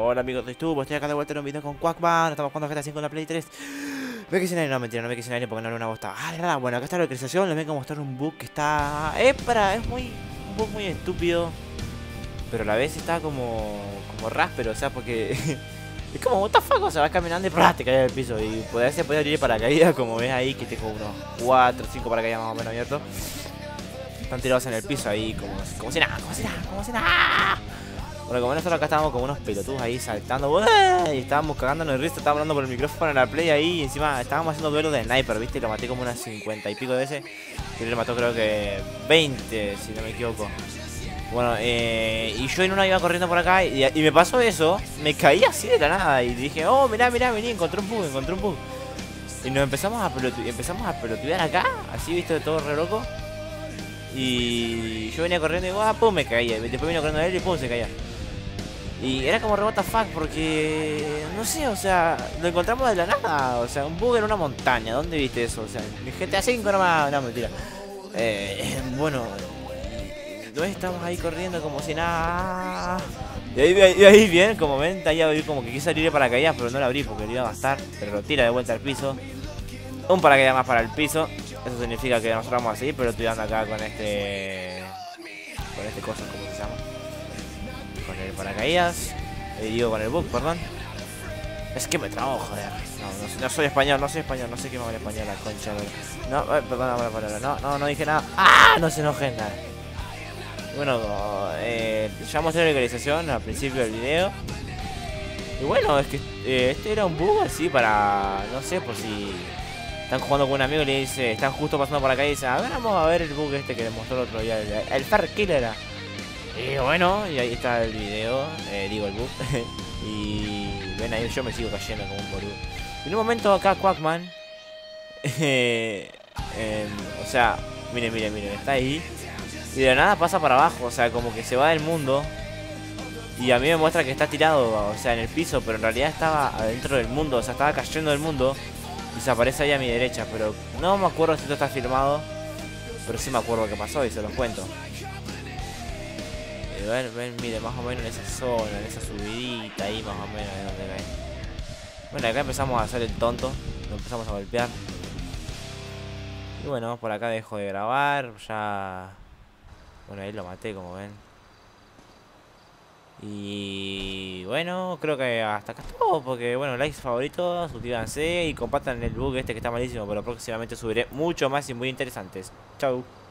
Hola amigos de YouTube, estoy acá de vuelta en un video con Quackman. Estamos jugando GTA 5 en la Play 3. Ve que sin aire, no mentira, no ve que sin aire porque no era una bosta. Bueno, acá está la localización, les vengo a mostrar un bug que está... es un bug muy estúpido. Pero a la vez está como ráspero, o sea, porque... es como, what the fuck, o sea, vas caminando y te caes al piso. Y se puede abrir paracaídas, como ves ahí, que tengo unos 4 o 5 paracaídas más o menos abiertos. Están tirados en el piso ahí, como si nada. Bueno, como nosotros acá estábamos como unos pelotudos ahí saltando, ¡bueh! Y estábamos cagándonos de risa, estábamos hablando por el micrófono en la play ahí. Y encima estábamos haciendo duelos de sniper, ¿viste? Y lo maté como unas 50 y pico de veces. Y él le mató creo que 20, si no me equivoco. Bueno, y yo en una iba corriendo por acá y me pasó eso. Me caí así de la nada y dije, oh, mirá, vení, encontré un bug. Y nos empezamos a pelotudear acá, así, ¿viste? De todo re loco. Y yo venía corriendo y pum, me caía. Después vino corriendo él y pum, se caía. Y era como re what the fuck porque... no sé, o sea, lo encontramos de la nada. O sea, un bug en una montaña. ¿Dónde viste eso? O sea, en GTA 5 nomás... no, mentira. Bueno... entonces estamos ahí corriendo como si nada... Y ahí bien, como ven, ahí abrí como que quise abrir el paracaídas, pero no lo abrí porque lo iba a gastar. Pero lo tira de vuelta al piso. Un paracaídas más para el piso. Eso significa que nosotros vamos a seguir, pero estoy dando acá con este... cosa, ¿cómo se llama? Con el paracaídas. Digo, con el bug, perdón. Es que me trabo, joder. No soy español, no sé qué me habla español, la concha. No, perdón la palabra. No dije nada. ¡Ah! No se enojen, nada. Bueno, ya mostré la localización al principio del video. Y bueno, es que este era un bug así para... no sé, por si... están jugando con un amigo y le dice... están justo pasando por acá y dicen... a ver, vamos a ver el bug este que les mostró el otro día. El Far Killer era. Y bueno, y ahí está el video, digo el bug. Y ven ahí, yo me sigo cayendo como un boludo. Y en un momento acá Quackman, o sea, miren, está ahí. Y de la nada pasa para abajo, o sea, como que se va del mundo. Y a mí me muestra que está tirado, o sea, en el piso, pero en realidad estaba adentro del mundo, o sea, estaba cayendo del mundo. Y se aparece ahí a mi derecha, pero no me acuerdo si esto está filmado. Pero sí me acuerdo qué pasó y se los cuento. Ven, mire, más o menos en esa zona, en esa subidita ahí más o menos es donde cae. Bueno, acá empezamos a hacer el tonto, lo empezamos a golpear. Y bueno, por acá dejo de grabar, ya... bueno, ahí lo maté, como ven. Y bueno, creo que hasta acá es todo, porque bueno, likes favoritos, suscríbanse y compartan el bug este que está malísimo, pero próximamente subiré mucho más y muy interesantes. Chau.